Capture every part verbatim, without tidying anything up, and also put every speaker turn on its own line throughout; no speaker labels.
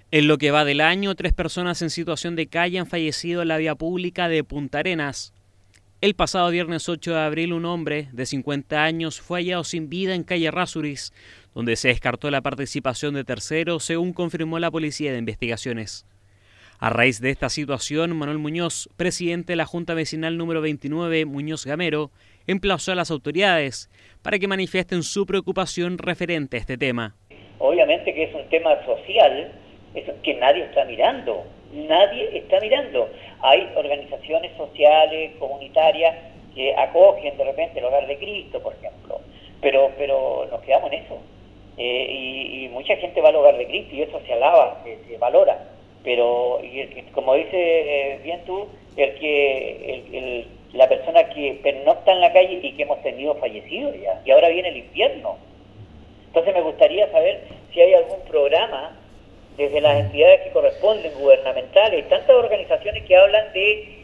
En lo que va del año, tres personas en situación de calle han fallecido en la vía pública de Punta Arenas. El pasado viernes ocho de abril, un hombre de cincuenta años fue hallado sin vida en calle Errázuriz, donde se descartó la participación de terceros, según confirmó la Policía de Investigaciones. A raíz de esta situación, Manuel Muñoz, presidente de la Junta Vecinal número veintinueve, Muñoz Gamero, emplazó a las autoridades para que manifiesten su preocupación referente a este tema.
Obviamente que es un tema social, es que nadie está mirando, nadie está mirando. Hay organizaciones sociales, comunitarias, que acogen de repente el Hogar de Cristo, por ejemplo, pero pero nos quedamos en eso. Eh, y, y mucha gente va al Hogar de Cristo y eso se alaba, se, se valora. Pero, y el, como dices eh, bien tú, el que el, el, la persona que pernocta en la calle y que hemos tenido fallecidos ya, y ahora viene el invierno. Entonces me gustaría saber si hay algún programa desde las entidades que corresponden, gubernamentales, y tantas organizaciones que hablan de,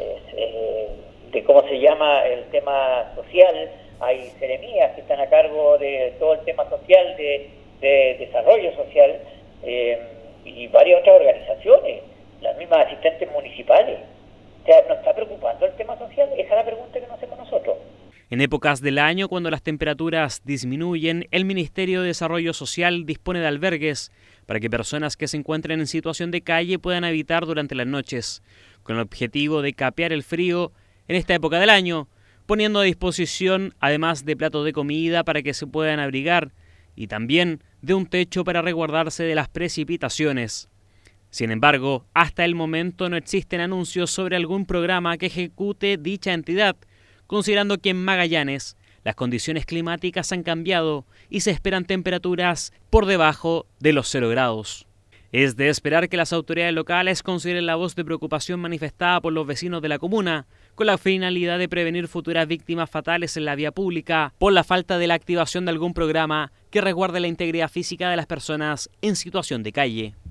eh, de cómo se llama el tema social. Hay seremías que están a cargo de todo el tema social, de, de desarrollo social, eh, y varias otras organizaciones, las mismas asistentes municipales. O sea, ¿nos está preocupando el tema social? Esa es la pregunta que nos hacemos nosotros.
En épocas del año, cuando las temperaturas disminuyen, el Ministerio de Desarrollo Social dispone de albergues para que personas que se encuentren en situación de calle puedan habitar durante las noches, con el objetivo de capear el frío en esta época del año, poniendo a disposición, además de platos de comida para que se puedan abrigar, y también de un techo para resguardarse de las precipitaciones. Sin embargo, hasta el momento no existen anuncios sobre algún programa que ejecute dicha entidad, considerando que en Magallanes las condiciones climáticas han cambiado y se esperan temperaturas por debajo de los cero grados. Es de esperar que las autoridades locales consideren la voz de preocupación manifestada por los vecinos de la comuna, con la finalidad de prevenir futuras víctimas fatales en la vía pública por la falta de la activación de algún programa que resguarde la integridad física de las personas en situación de calle.